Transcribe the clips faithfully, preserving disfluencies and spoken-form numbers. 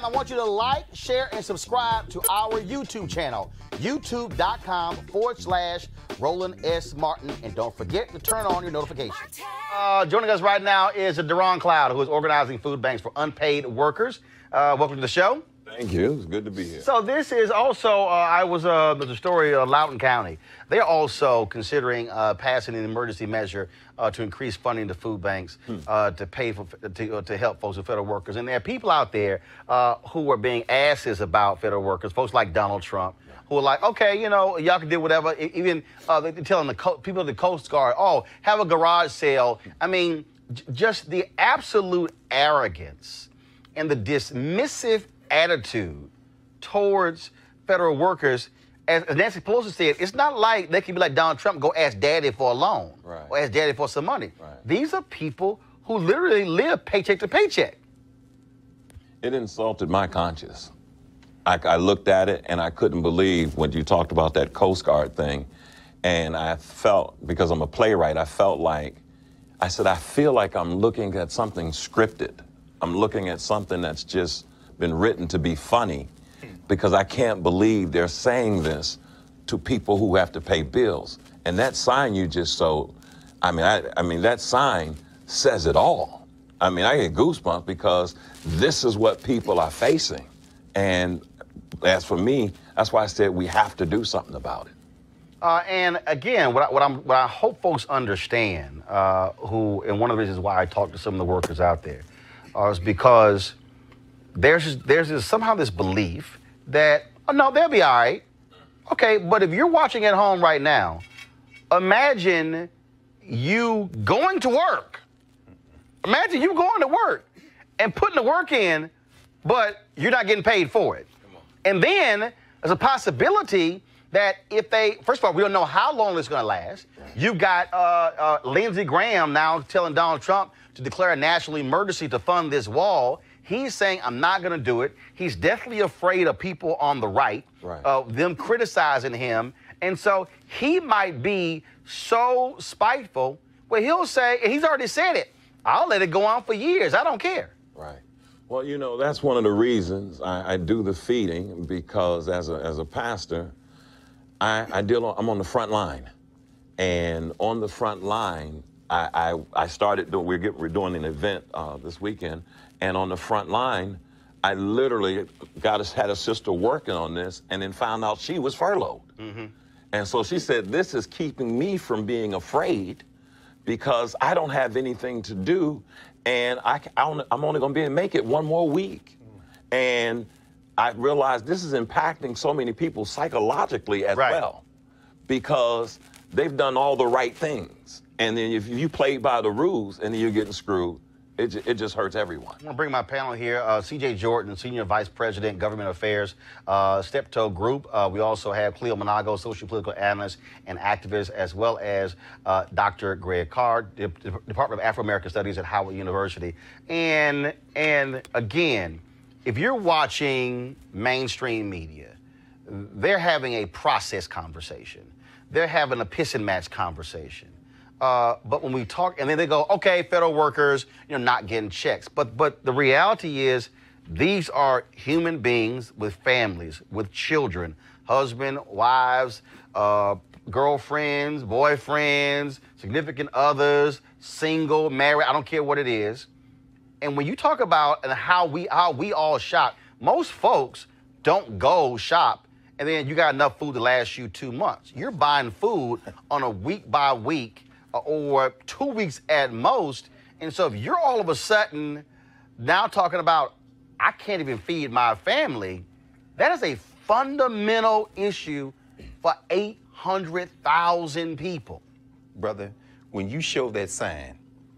I want you to like, share, and subscribe to our YouTube channel, youtube.com forward slash Roland S. Martin. And don't forget to turn on your notifications. Uh, joining us right now is Deron, who is organizing food banks for unpaid workers. Uh, welcome to the show. Thank you. It's good to be here. So this is also, uh, I was, uh, there's a story of uh, Loudoun County. They're also considering uh, passing an emergency measure uh, to increase funding to food banks hmm. uh, to pay for, to, uh, to help folks with federal workers. And there are people out there uh, who are being asses about federal workers, folks like Donald Trump, yeah. who are like, okay, you know, y'all can do whatever. Even uh, they're telling the co people at the Coast Guard, oh, have a garage sale. I mean, j just the absolute arrogance and the dismissive attitude towards federal workers. As Nancy Pelosi said, it's not like they can be like Donald Trump, go ask daddy for a loan right. or ask daddy for some money. Right. These are people who literally live paycheck to paycheck. It insulted my conscience. I, I looked at it and I couldn't believe when you talked about that Coast Guard thing. And I felt, because I'm a playwright, I felt like, I said, I feel like I'm looking at something scripted. I'm looking at something that's just been written to be funny, because I can't believe they're saying this to people who have to pay bills. And that sign you just showed, I mean, I, I mean, that sign says it all. I mean, I get goosebumps because this is what people are facing. And as for me, that's why I said we have to do something about it. Uh, and again, what I, what, I'm, what I hope folks understand, uh, who, and one of the reasons why I talk to some of the workers out there, uh, is because There's, there's this, somehow this belief that, oh, no, they'll be all right. Okay, but if you're watching at home right now, imagine you going to work. Imagine you going to work and putting the work in, but you're not getting paid for it. And then there's a possibility that if they, first of all, we don't know how long it's going to last. You've got uh, uh, Lindsey Graham now telling Donald Trump to declare a national emergency to fund this wall. He's saying, I'm not going to do it. He's definitely afraid of people on the right, right. Uh, them criticizing him. And so he might be so spiteful where he'll say, and he's already said it, I'll let it go on for years. I don't care. Right. Well, you know, that's one of the reasons I, I do the feeding, because as a, as a pastor, I, I deal on, I'm on the front line. And on the front line, I, I, I started doing, we're, get, we're doing an event uh, this weekend. And on the front line, I literally got us had a sister working on this and then found out she was furloughed. Mm-hmm. And so she said, this is keeping me from being afraid because I don't have anything to do. And I, I I'm only going to be able to make it one more week. Mm. And I realized this is impacting so many people psychologically as right. well, because they've done all the right things. And then if you play by the rules and then you're getting screwed, It, it just hurts everyone. I'm going to bring my panel here. Uh, C J Jordan, Senior Vice President, Government Affairs, uh, Steptoe Group. Uh, we also have Cleo, Manago, Social Political Analyst and Activist, as well as uh, Doctor Gregg Carr, the Department of Afro-American Studies at Howard University. And, and again, if you're watching mainstream media, they're having a process conversation. They're having a piss and match conversation. Uh, but when we talk, and then they go, okay, federal workers, you know, not getting checks. But but the reality is, these are human beings with families, with children, husband, wives, uh, girlfriends, boyfriends, significant others, single, married, I don't care what it is. And when you talk about and how we how we all shop, most folks don't go shop and then you got enough food to last you two months. You're buying food on a week by week or two weeks at most. And so if you're all of a sudden now talking about, I can't even feed my family, that is a fundamental issue for eight hundred thousand people. Brother, when you show that sign,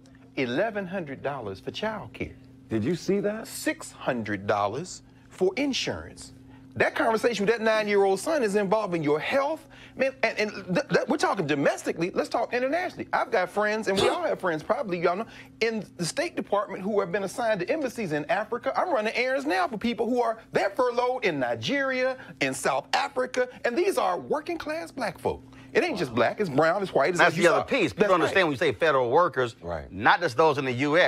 eleven hundred dollars for child care. Did you see that? six hundred dollars for insurance. That conversation with that nine-year-old son is involving your health. Man, and, and th th we're talking domestically. Let's talk internationally. I've got friends, and we all have friends, probably, y'all know, in the State Department who have been assigned to embassies in Africa. I'm running errands now for people who are, they're furloughed in Nigeria, in South Africa, and these are working-class black folk. It ain't just black, it's brown, it's white. It's That's the other piece. People understand when you say federal workers, right. not just those in the U S,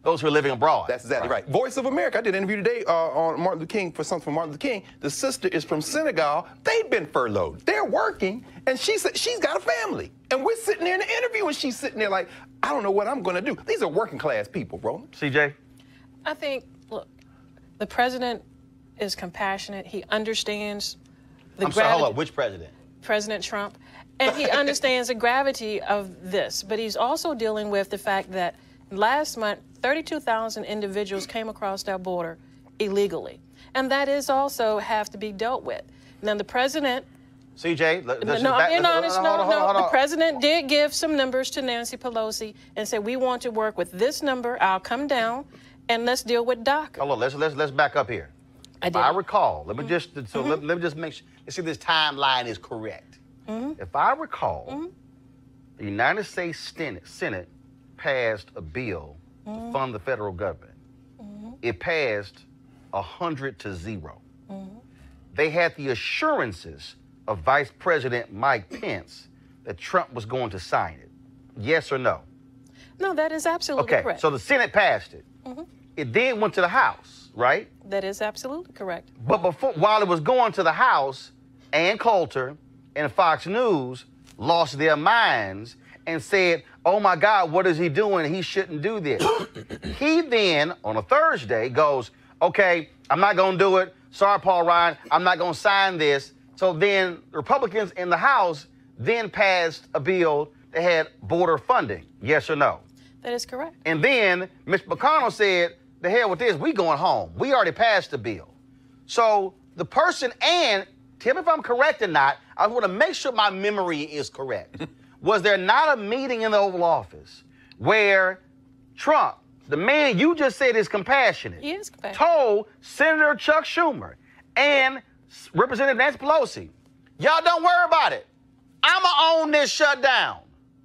those who are living abroad. That's exactly right. right. Voice of America. I did an interview today uh, on Martin Luther King for something from Martin Luther King. The sister is from Senegal. They've been furloughed. They're working, and she said she's got a family. And we're sitting there in the interview, and she's sitting there like, I don't know what I'm going to do. These are working class people, Roland. C J? I think, look, the president is compassionate. He understands the I'm sorry, gravity. hold up. Which president? President Trump. And he understands the gravity of this. But he's also dealing with the fact that last month, thirty-two thousand individuals came across our border illegally. And that is also have to be dealt with. Now, the president... C J, let, let's no, back, I'm being let's, honest. hold on, No, hold on, no. hold on. The president did give some numbers to Nancy Pelosi and said, we want to work with this number. I'll come down, and let's deal with DACA. Hold on, let's, let's, let's back up here. I If did. I recall, let me just, so Mm-hmm. let, let me just make sure, let's see if this timeline is correct. Mm-hmm. If I recall, Mm-hmm. the United States Senate, Senate passed a bill Mm-hmm. to fund the federal government. Mm-hmm. It passed a hundred to zero. Mm-hmm. They had the assurances of Vice President Mike Pence that Trump was going to sign it. Yes or no? No, that is absolutely Okay, correct. so the Senate passed it. Mm-hmm. It then went to the House, right? That is absolutely correct. But before, while it was going to the House, Ann Coulter and Fox News lost their minds and said, oh my God, what is he doing? He shouldn't do this. He then, on a Thursday, goes, okay, I'm not going to do it. Sorry, Paul Ryan, I'm not going to sign this. So then Republicans in the House then passed a bill that had border funding. Yes or no? That is correct. And then Mitch McConnell said, the hell with this, we going home. We already passed the bill. So the person, and tell me if I'm correct or not, I want to make sure my memory is correct. Was there not a meeting in the Oval Office where Trump, the man you just said is compassionate, He is compassionate. told Senator Chuck Schumer and Representative Nancy Pelosi, y'all don't worry about it. I'ma own this shutdown.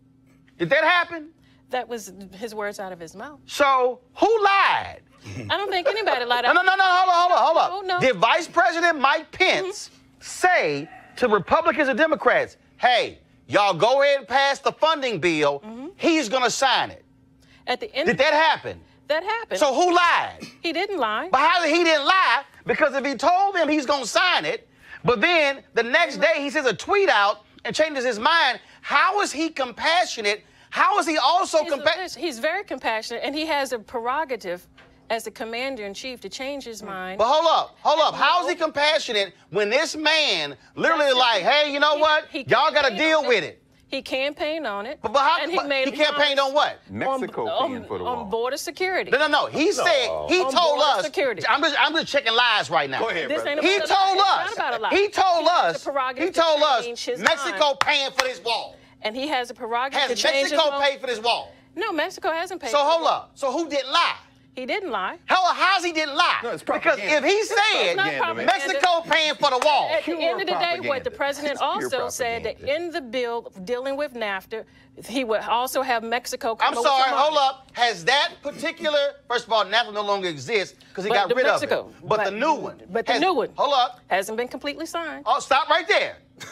Did that happen? That was his words out of his mouth. So who lied? I don't think anybody lied. No, no, no, no, hold on, hold on, hold on. Oh, no. Did Vice President Mike Pence mm-hmm. say to Republicans and Democrats, hey, y'all go ahead and pass the funding bill, mm-hmm. he's gonna sign it? At the end Did that happen? That happened. So who lied? He didn't lie. But how did he didn't lie? Because if he told them he's gonna sign it, but then the next day he sends a tweet out and changes his mind, how is he compassionate? How is he also compassionate? He's very compassionate, and he has a prerogative as the commander-in-chief to change his mind. But hold up, hold up. How is he compassionate when this man literally like, hey, you know he, what? He Y'all got to deal with it. He campaigned on it. But, but how, and he, but made he campaigned on what? Mexico on, paying on, for the wall. on border security. No, no, no. He no. said, he on told border us. Security. I'm just, I'm just checking lies right now. Go ahead, this brother. ain't He about told a lie. us. It's not about a lie. He told he us. He told us Mexico mind. paying for this wall. And he has a prerogative Has to change Mexico his mind. paid for this wall? No, Mexico hasn't paid. So for hold it. up. So who didn't lie? He didn't lie. How, how's he didn't lie? No, it's because propaganda. if he It's said propaganda, man. Mexico paying for the wall, At the Pure end of the day, what propaganda. the president It's pure also said that propaganda. in the bill dealing with NAFTA, he would also have Mexico come I'm over sorry, some hold money. up. Has that particular, first of all, NAFTA no longer exists because he But got the rid Mexico, of it. But, but- the new one. but the has- new one. Hold up. Hasn't been completely signed. Oh, stop right there.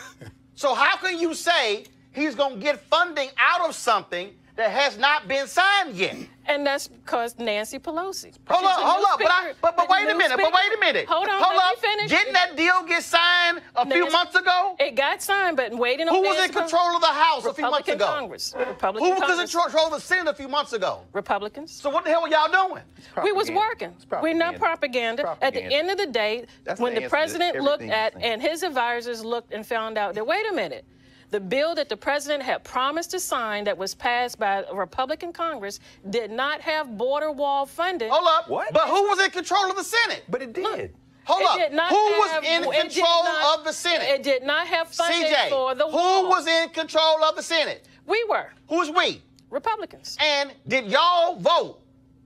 So how can you say he's going to get funding out of something that has not been signed yet? And that's because Nancy Pelosi. Hold She's up, the hold new up. But, I, speaker- but, but the wait a new minute, but speaker- wait a minute. Hold on, hold let up. me finish. Didn't that deal get signed a few Nancy- months ago? It got signed, but waiting on Who was Nancy in control of the House a few months Republican ago? Congress. Republican Who was in Congress. control of the Senate a few months ago? Republicans. So what the hell were y'all doing? We was Propaganda. working. It's We're not propaganda. propaganda. At the Propaganda. end of the day, That's when the the answer to president looked everything at you're saying. and his advisors looked and found out that, wait a minute, the bill that the president had promised to sign that was passed by a Republican Congress did not have border wall funding. Hold up. What? But who was in control of the Senate? But it did. Hold It up. did not Who was have- in it did control not- of the Senate? It did not have funding C J, for the who wall. was in control of the Senate? We were Who's we? Republicans. And did y'all vote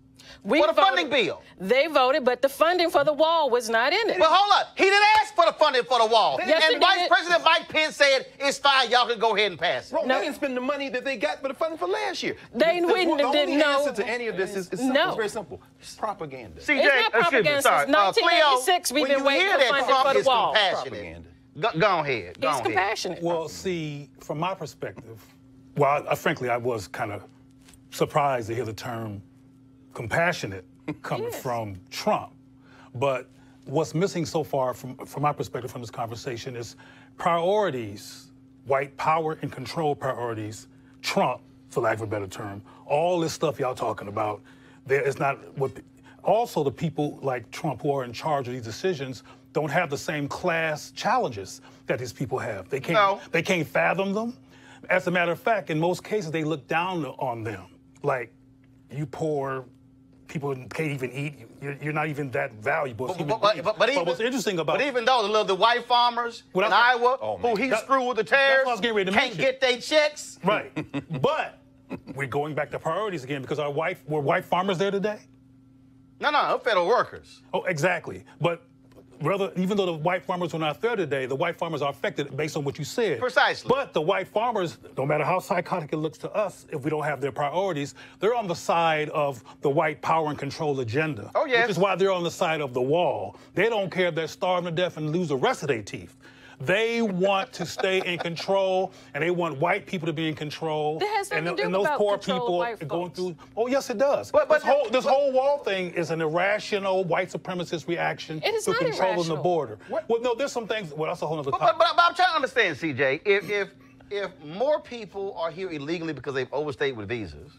We for the voted- funding bill? They voted, but the funding for the wall was not in it. But hold up. He didn't ask for the funding for the wall. Yes, he and Vice did. President Mike Pence said, it's fine, y'all can go ahead and pass it. Bro, No. they didn't spend the money that they got for the funding for last year. They the, we the, the didn't only know. answer to any of this is, is simple. No. It's very simple. It's propaganda. C J, It's not excuse me, propaganda. sorry. Since Uh, Cleo, nineteen eighty-six, we've when been you waiting hear for that funding Trump for the is wall. compassionate, Propaganda. go, go ahead. Go He's ahead. compassionate. Well, see, from my perspective, well, I, I, frankly, I was kind of surprised to hear the term compassionate coming Yes. from Trump. But what's missing so far, from, from my perspective from this conversation, is priorities, white power and control priorities, Trump, for lack of a better term. All this stuff y'all talking about, there is not what. Also, the people like Trump who are in charge of these decisions don't have the same class challenges that these people have. They can't. No. They can't fathom them. As a matter of fact, in most cases, they look down on them. Like, you poor people can't even eat. You're, you're not even that valuable. as But, human but, beings. but, but even, what's interesting about But even though the little the white farmers Well, in that's- Iowa, oh, who man. he That- screwed with the that's tariffs, what I was getting ready to can't mention. get their checks. Right. But we're going back to priorities again because our white were white farmers there today? No, no, no, federal workers. Oh, exactly. But rather, even though the white farmers were not there today, the white farmers are affected based on what you said. Precisely. But the white farmers, no matter how psychotic it looks to us, if we don't have their priorities, they're on the side of the white power and control agenda. Oh, yes. Which is why they're on the side of the wall. They don't care if they're starving to death and lose the rest of their teeth. They want to stay in control, and they want white people to be in control. That has nothing and, to do and those about poor control of people white are going folks. through. Oh, yes, it does. But- but- this whole this but- whole wall thing is an irrational white supremacist reaction It is to not controlling the irrational. border. Well, no, there's some things. Well, that's a whole other But, topic. but, but, but I'm trying to understand, C J. If if if more people are here illegally because they've overstayed with visas,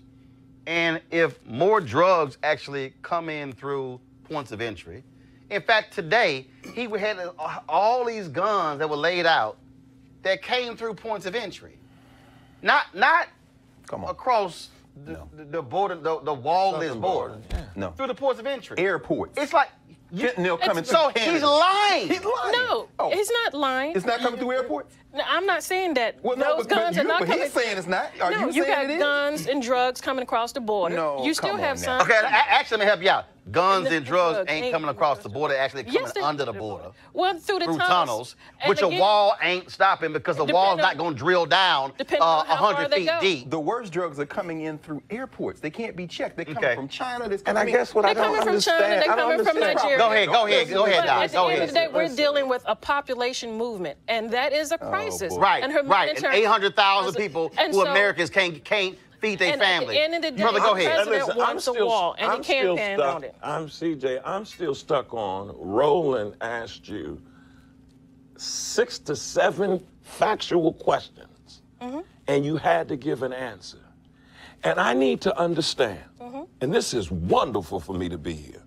and if more drugs actually come in through points of entry, in fact, today he had all these guns that were laid out that came through points of entry, not not Come on. across the, No. the, the border, the, the wall-less border, No. through the ports of entry. Airports. It's like you, Fentanyl coming so through he's Canada. lying. He's lying. No, Oh, he's not lying. It's not coming through airports? No, I'm not saying that Well, no, those but, but, guns you, are not but coming. he's saying it's not. Are no, you, you got saying it is? guns and drugs coming across the border. No, you still come have on some. now. Okay, a- actually, let me help you out. Guns And and the drugs drugs ain't ain't coming across the border, actually coming Yes, they- under the border. Well, through the Through tunnels, tunnels, And which a again, wall ain't stopping because the wall's Depending not on- going to drill down depending uh, on how far one hundred they feet go. deep. The worst drugs are coming in through airports. They can't be checked. They're coming Okay. from China. They're And I coming- guess what I They're don't coming from China, understand. they're I don't coming from understand. Nigeria. Go ahead, go ahead, go ahead, But Doc. at the Go end ahead. of the day, we're Listen. dealing with a population movement, and that is a crisis. boy. Right, and her right. And humanitarian- eight hundred thousand people And who so- Americans can't can't feed their and at the family. end of the day, Brother, go the ahead. president Listen, wants a wall, and he I'm can't still pan stuck- on it. I'm C J. I'm still stuck on. Roland asked you six to seven factual questions, Mm-hmm. and you had to give an answer. And I need to understand, Mm-hmm. and this is wonderful for me to be here.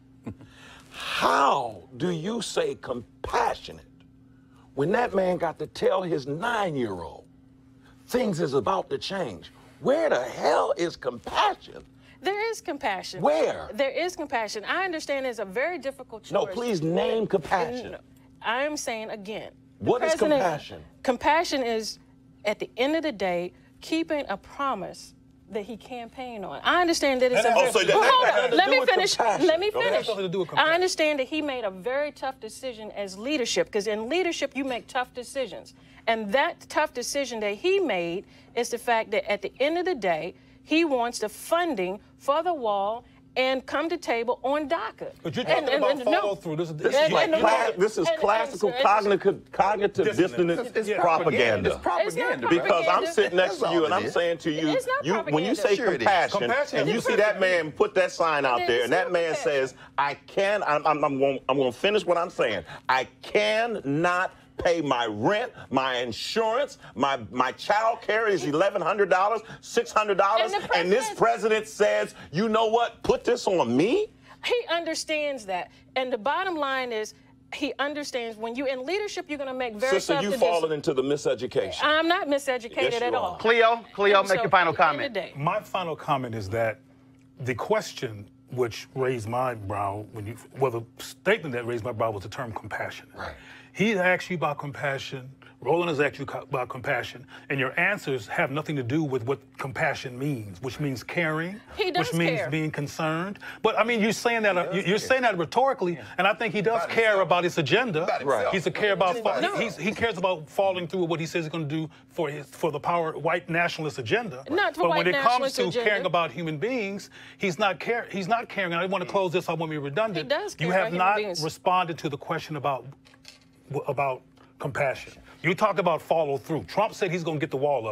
How do you say compassionate when that man got to tell his nine-year-old things is about to change? Where the hell is compassion? There is compassion. Where? There is compassion. I understand it's a very difficult choice. No, please name compassion. I am saying again. the What is president- compassion? Compassion is, at the end of the day, keeping a promise that he campaigned on. I understand that it's That a has- very, Oh, so that- Well, that hold has on. to Let do me with finish. compassion. Let me Okay. That has finish. something to do with I compassion. understand that he made a very tough decision as leadership, because in leadership you make tough decisions, and that tough decision that he made is the fact that at the end of the day, he wants the funding for the wall and come to table on DACA. But you're And- talking and- about and no. follow through. This is, This And- is like and- cla- and- this is and- classical and- and- cognitive cognitive Dissonance. dissonance It's- it's It's propaganda. It's propaganda. It's not Because I'm propaganda. sitting next That's to you all and it I'm is. saying to you, It's not you when you propaganda. say Sure it is. compassion, Compassion and is you see propaganda. that man put that sign out It there, is and that not man compassion. says, "I can." I'm, I'm, I'm going. I'm going to finish what I'm saying. I cannot pay my rent, my insurance, my my child care is eleven hundred dollars, six hundred dollars, And the and this president- president says, "You know what? Put this on me." He understands that. And the bottom line is, he understands when you're in leadership, you're going to make very Sister, tough you decisions. fallen into the miseducation. I'm not miseducated Yes, you at are. all. Cleo, Cleo, And make so, your final at the end comment. of the day, My final comment is that the question which raised my brow, when you, well, the statement that raised my brow was the term compassion. Right. He asked you about compassion. Roland has asked you co- about compassion, and your answers have nothing to do with what compassion means, which means caring, He does which means care. being concerned. But I mean, you're saying that uh, you- you're saying that rhetorically, and I think he does About care himself. about his agenda. About himself. He's a care about. About Fa- himself. he's, he cares about following through with what he says he's going to do for his for the power white nationalist agenda. Not for but white when it comes nationalist to agenda. caring about human beings, he's not care. He's not caring. And I want to close this. I want to be redundant. He does care you about have human not beings. responded to the question about about compassion. You talk about follow through. Trump said he's going to get the wall up.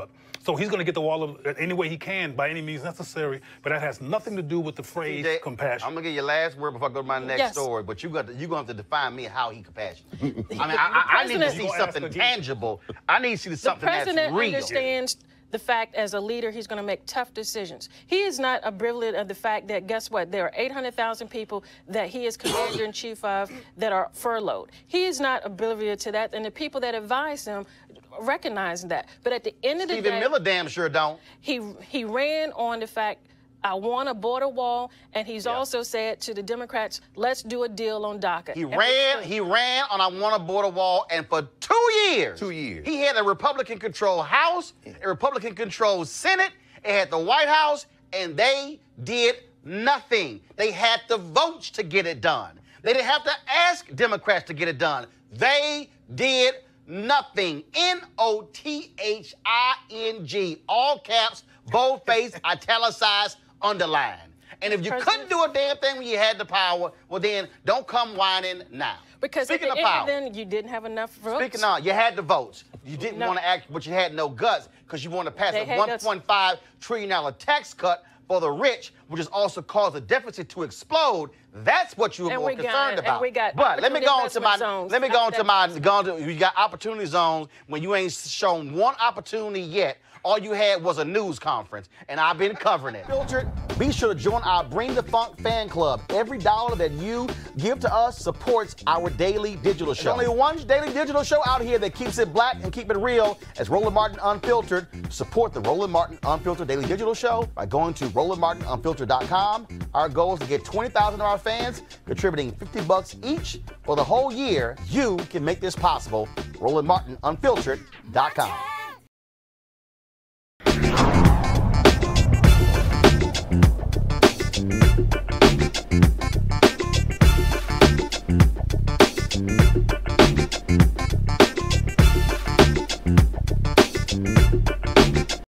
So he's going to get the wall of, any way he can, by any means necessary, but that has nothing to do with the phrase C J, compassion. I'm going to give you your last word before I go to my next Yes. story, but you got to, you're going to have to define me how he compassionate. I mean, I, I, I need to president- see You gonna something ask again. tangible. I need to see The something that's president real. understands the fact as a leader he's going to make tough decisions. He is not oblivious of the fact that, guess what, there are eight hundred thousand people that he is commander-in-chief of that are furloughed. He is not oblivious to that, and the people that advise him recognize that. But at the end of the Stephen day, Miller damn sure don't. he he ran on the fact, I want a border wall, and he's Yeah. also said to the Democrats, let's do a deal on DACA. He And ran, he ran on I want a border wall, and for two years, Two years. he had a Republican-controlled House, a Republican-controlled Senate, it had the White House, and they did nothing. They had the votes to get it done. They didn't have to ask Democrats to get it done. They did nothing. N O T H I N G, all caps, boldface, italicized, underlined. And if you couldn't do a damn thing when you had the power, well then, don't come whining now. Because Speaking at the of end power, of then, you didn't have enough votes. Speaking of, you had the votes. You didn't No. want to act, but you had no guts because you wanted to pass They a had one guts. point five trillion dollars tax cut for the rich, which has also caused the deficit to explode. That's what you were And more we got- concerned and about. we got but let me go on to my opportunity investment let me go zones. on to my go on to, you got opportunity zones when you ain't shown one opportunity yet. All you had was a news conference, and I've been covering it. Filtered, be sure to join our Bring the Funk fan club. Every dollar that you give to us supports our daily digital show. There's only one daily digital show out here that keeps it black and keep it real as Roland Martin Unfiltered. Support the Roland Martin Unfiltered daily digital show by going to roland martin unfiltered dot com. Our goal is to get twenty thousand of our fans contributing fifty bucks each for the whole year. You can make this possible. roland martin unfiltered dot com.